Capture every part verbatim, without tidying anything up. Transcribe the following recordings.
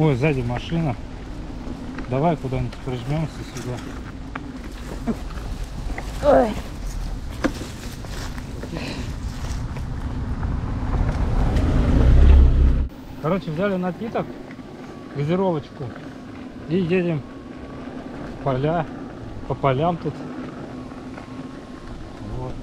Ой, сзади машина. Давай куда-нибудь прижмемся сюда. Ой. Короче, взяли напиток, газировочку, и едем в поля, по полям тут. Вот.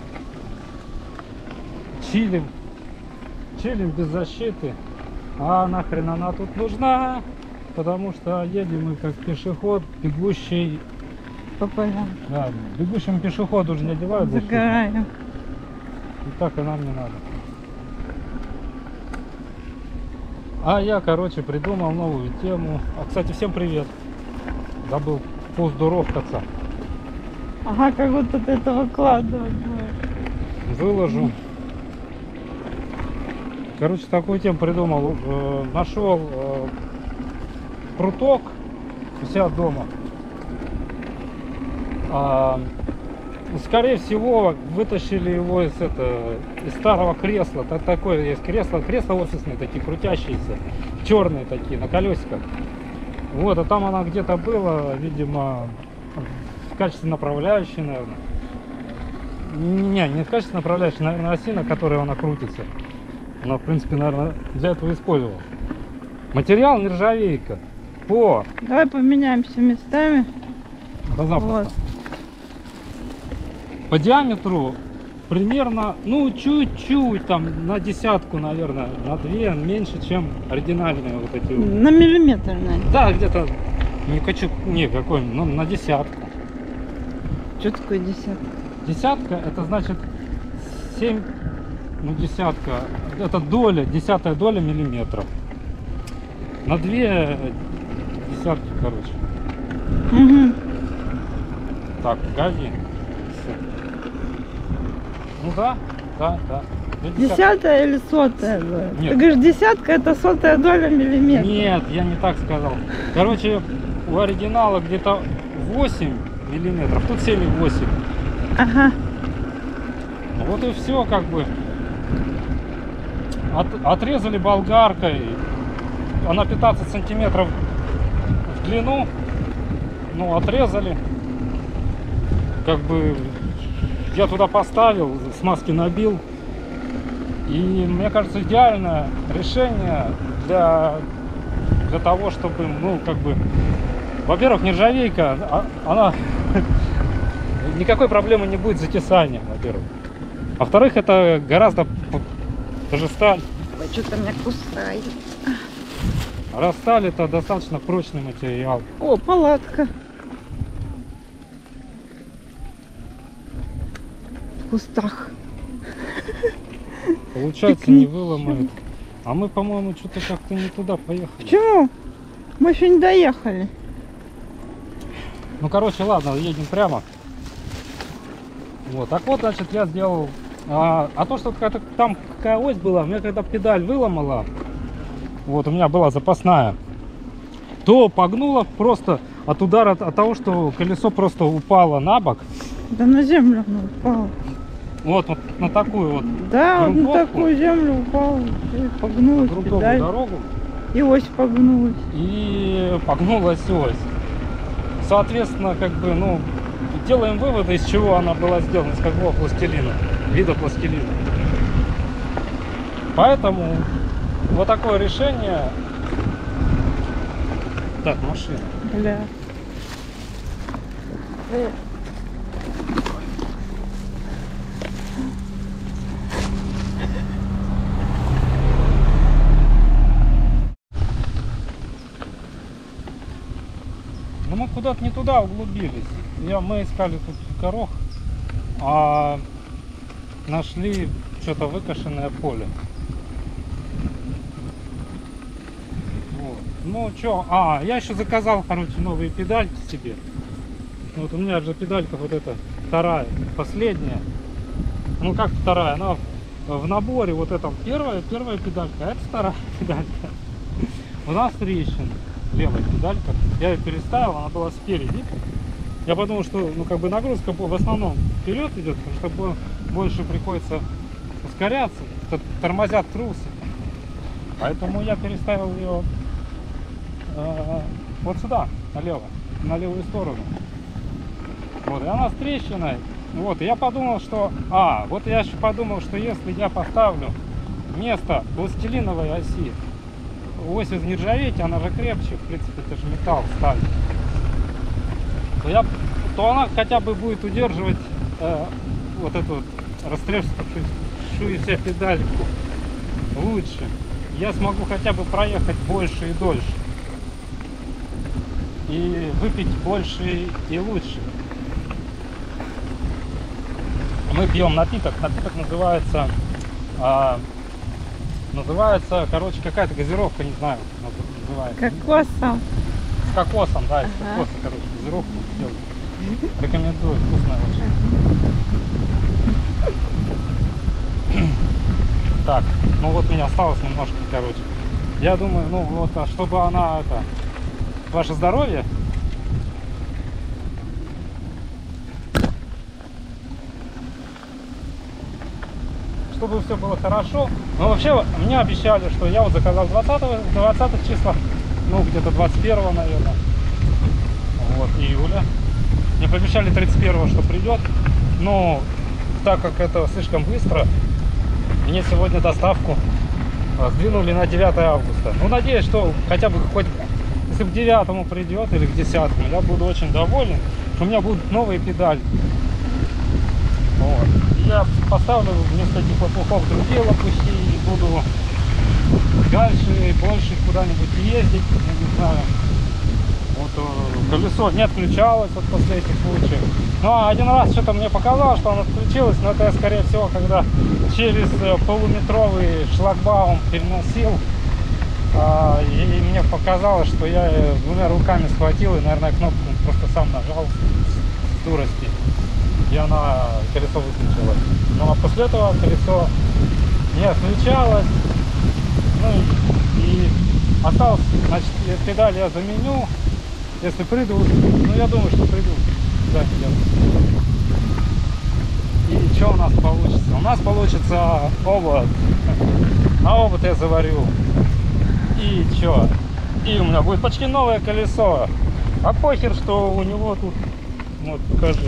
Чилим, чилим без защиты. А нахрен она тут нужна? Потому что едем мы как пешеход, бегущий По полям. Да, бегущему пешеходу уже не одевают защиту. Загораем. И так и нам не надо. А я, короче, придумал новую тему. А, кстати, всем привет. Забыл поздоровкаться. Ага, как будто ты это выкладывать будешь. Выложу. Короче, такую тему придумал. Э, нашел э, пруток у себя дома. А, скорее всего, вытащили его из, это, из старого кресла. Так, такое есть кресло. Кресла офисные, такие крутящиеся. Черные такие, на колесиках. Вот, а там она где-то была, видимо, в качестве направляющей, наверное. Не, не в качестве направляющей, наверное, оси, на которой она крутится. Она, в принципе, наверное, для этого использовала. Материал нержавейка. По... Давай поменяемся местами. Да, запросто. Вот. По диаметру примерно, ну, чуть-чуть, там, на десятку, наверное, на две, меньше, чем оригинальные вот эти вот. На миллиметр, наверное. Да, где-то, не хочу, не, какой, ну, на десятку. Что такое десятка? Десятка, это значит семь, ну, десятка, это доля, десятая доля миллиметров. На две десятки, короче. Угу. Так, погоди. Ну да, да, да. Десятая или сотая доля? Нет. Ты говоришь, десятка это сотая доля миллиметра. Нет, я не так сказал. Короче, у оригинала где-то восемь миллиметров, тут семь и восемь. Ага. Вот и все, как бы. От, отрезали болгаркой. Она пятнадцать сантиметров в длину. Ну, отрезали. Как бы я туда поставил, смазки набил. И мне кажется, идеальное решение для, для того, чтобы, ну, как бы, во-первых, нержавейка, а- она никакой проблемы не будет с затесанием, во-первых. Во-вторых, это гораздо п- даже сталь. Ой, что-то меня кусает. Раз сталь, это достаточно прочный материал. О, палатка. В кустах. Получается, не выломает. А мы, по-моему, что-то как-то не туда поехали. Почему? Мы еще не доехали. Ну, короче, ладно, едем прямо. Вот, так вот, значит, я сделал. А, а то, что какая-то там какая ось была, у меня когда педаль выломала, вот, у меня была запасная, то погнула просто от удара, от, от того, что колесо просто упало на бок. Да на землю оно упало. Вот, вот на такую вот Да, вот на грунтовку, такую землю упало. И погнулась грунтовую педаль. дорогу, И ось погнулась. и погнулась ось. Соответственно, как бы, ну, делаем выводы, из чего она была сделана, из какого пластилина, вида пластилина. Поэтому вот такое решение. Так, машина. Бля. Э, Ну, мы куда-то не туда углубились. Я, мы искали тут горох, а нашли что-то выкошенное поле. Вот. Ну что, а, я еще заказал, короче, новые педальки себе. Вот у меня же педалька вот эта вторая, последняя. Ну как вторая, она в, в наборе вот этом первая, первая педалька, а это вторая педалька. У нас трещина, левая педалька. Я ее переставил, она была спереди. Я подумал, что, ну, как бы нагрузка в основном вперед идет, потому что больше приходится ускоряться, тормозят трусы. Поэтому я переставил ее э, вот сюда, налево, на левую сторону. Вот, и она с трещиной. Вот, и я подумал, что... А, вот я еще подумал, что если я поставлю вместо пластилиновой оси ось из нержавейки, она же крепче, в принципе, это же металл, сталь, то, я, то она хотя бы будет удерживать э, вот эту вот растрескавшуюся педальку лучше. Я смогу хотя бы проехать больше и дольше. И выпить больше и лучше. Мы пьем напиток. Напиток называется... А, называется, короче, какая-то газировка, не знаю, называется. Кокосом. С кокосом, да, из Ага. кокоса, короче, газировку делают. Рекомендую, вкусная очень. Так, ну вот у меня осталось немножко, короче. Я думаю, ну вот, а чтобы она, это, ваше здоровье. Чтобы все было хорошо. Но вообще, мне обещали, что я вот заказал двадцатого, двадцатых числа, ну где-то двадцать первого, наверное, вот, июля. Мне пообещали тридцать первого, что придет. Но так как это слишком быстро, мне сегодня доставку а, сдвинули на девятое августа. Ну, надеюсь, что хотя бы хоть, если к девятому придет или к десятому, я буду очень доволен, что у меня будут новые педали. Вот. Я поставлю вместо этих лопухов другие лопухи и буду дальше и больше куда-нибудь ездить, я не знаю. Вот э, колесо не отключалось вот после этих случаев. Ну, а один раз что-то мне показалось, что оно отключилось, но это я, скорее всего, когда через э, полуметровый шлагбаум переносил, э, и мне показалось, что я э, двумя руками схватил и, наверное, кнопку просто сам нажал с дурости, и она, колесо выключилось. Ну, а после этого колесо не отключалось, ну, и осталось, значит, педаль я заменю. Если придут, ну я думаю, что придут. Да, и что у нас получится? У нас получится овод. А овод я заварю. И что? И у меня будет почти новое колесо. А похер, что у него тут... Вот, покажи.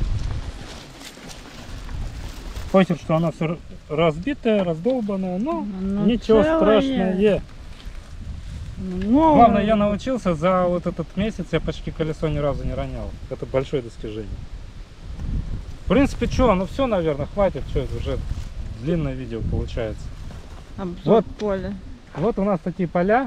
Похер, что она все разбитая, раздолбанная, но Ну, ничего целое. страшного. Ну, Главное, я научился за вот этот месяц, я почти колесо ни разу не ронял. Это большое достижение. В принципе, что, ну все, наверное, хватит. Что, это уже длинное видео получается. Обзор Вот. поля. Вот у нас такие поля.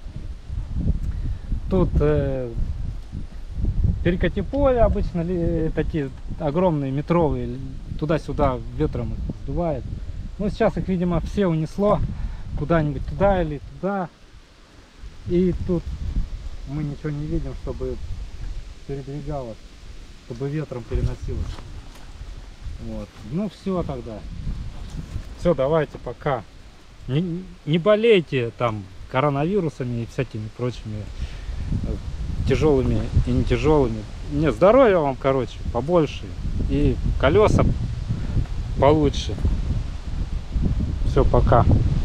Тут э, перекати поля обычно, ли, такие огромные, метровые. Туда-сюда ветром их сдувает. Ну, сейчас их, видимо, все унесло куда-нибудь туда или туда. И тут мы ничего не видим, чтобы передвигалось, чтобы ветром переносилось. Вот. Ну все тогда. Все, давайте, пока. Не, не болейте там коронавирусами и всякими прочими э, тяжелыми и не тяжелыми. Не, здоровья вам, короче, побольше. И колеса получше. Все, пока.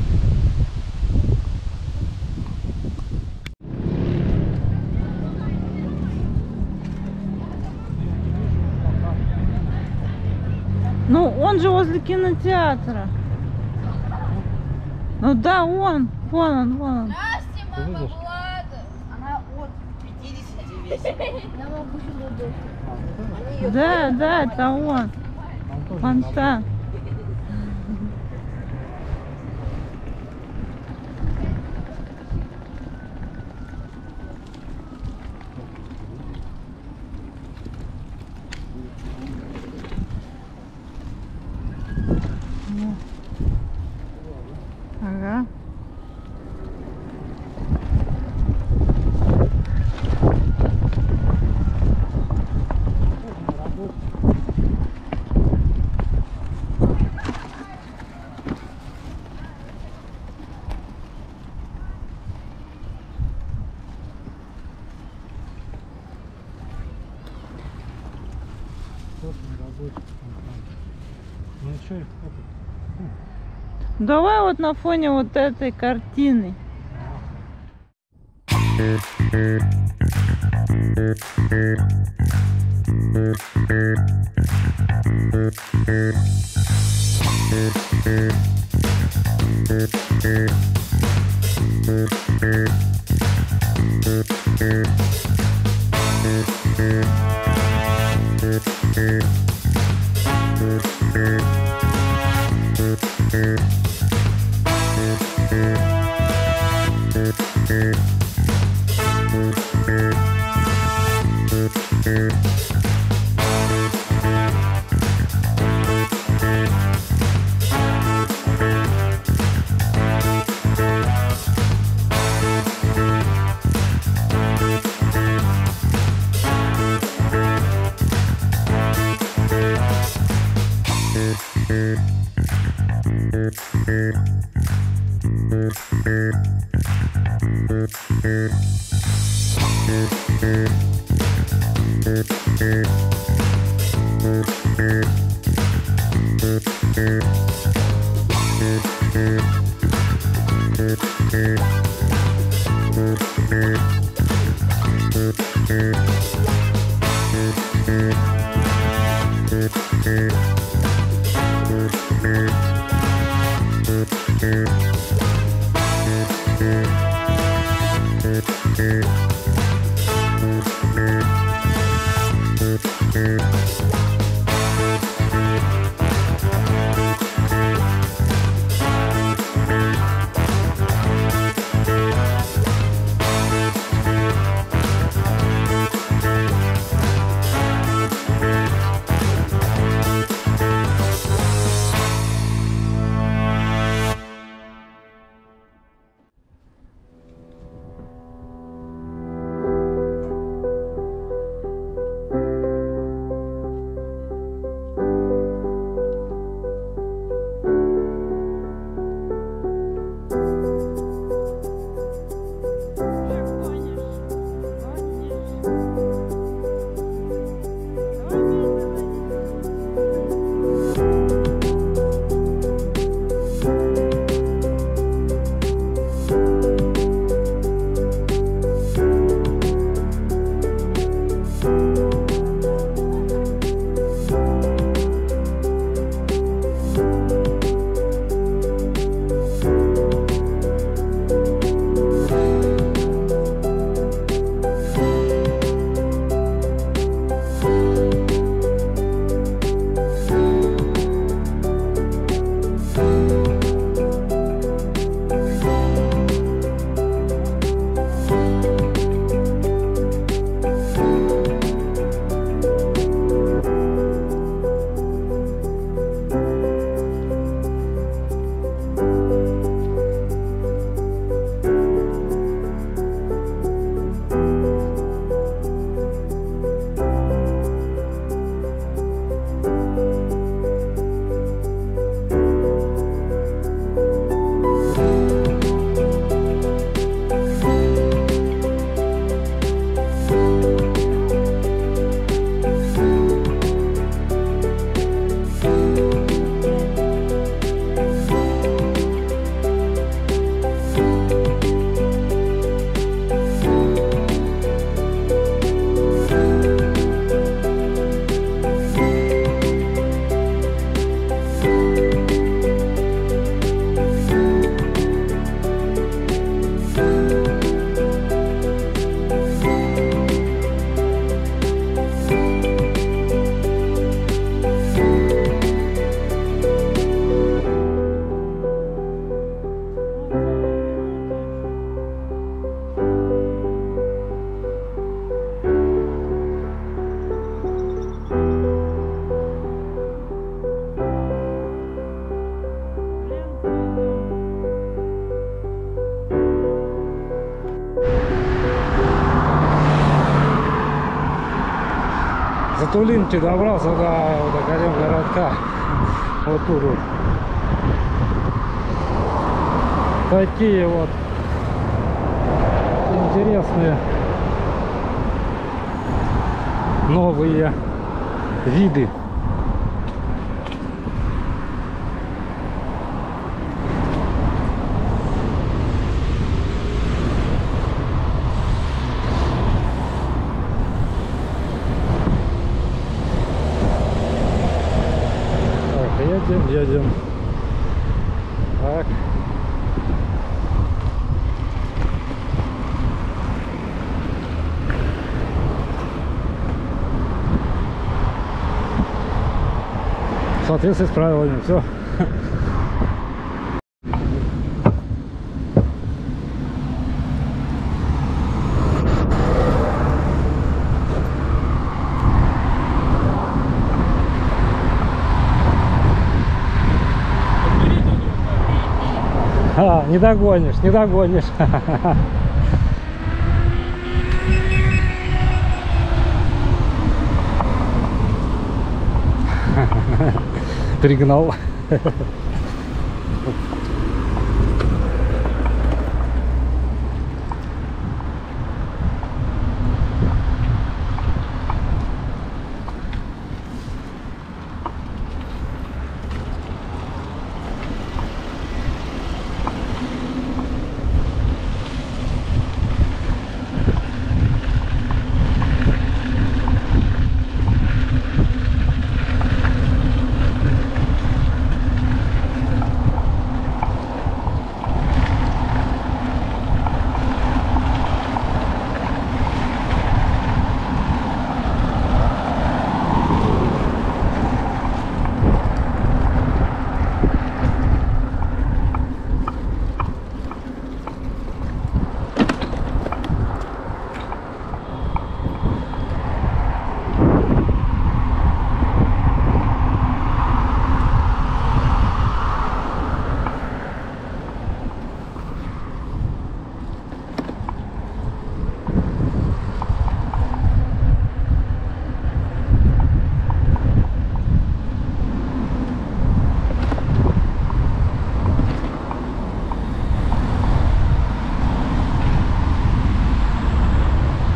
Ну, он же возле кинотеатра. Ну да, он. Вон он, вон он. Здрасте, Ты мама видишь? Влада. Она от пятидесяти весит. Я могу сюда дождь. Они ее Да, да, это он. Он тоже Фонтан. Ага. Ну и что, это? Давай вот на фоне вот этой картины. Затулинки добрался до, до конец городка. Вот тут вот. Такие вот интересные новые виды. едем, едем. Так. В соответствии с правилами, все. А, не догонишь, не догонишь. Перегнал.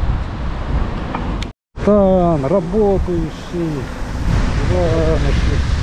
Там работающий. Да,